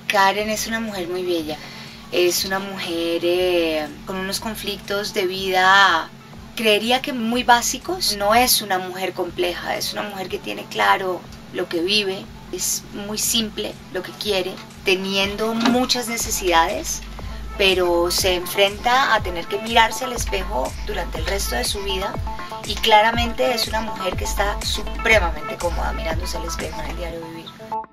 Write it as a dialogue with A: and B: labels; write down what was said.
A: Karen es una mujer muy bella, es una mujer con unos conflictos de vida, creería que muy básicos. No es una mujer compleja, es una mujer que tiene claro lo que vive, es muy simple lo que quiere, teniendo muchas necesidades, pero se enfrenta a tener que mirarse al espejo durante el resto de su vida y claramente es una mujer que está supremamente cómoda mirándose al espejo en el diario vivir.